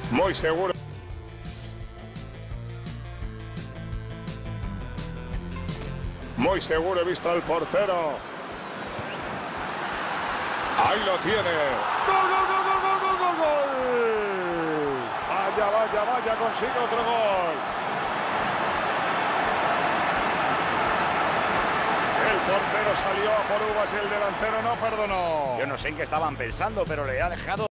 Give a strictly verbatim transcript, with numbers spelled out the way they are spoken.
Muy seguro. Muy seguro, he visto al portero. Ahí lo tiene. ¡Gol, gol, gol, gol, gol, gol, gol, gol! Vaya, vaya, vaya, consigue otro gol. El portero salió a por uvas y el delantero no perdonó. Yo no sé en qué estaban pensando, pero le ha dejado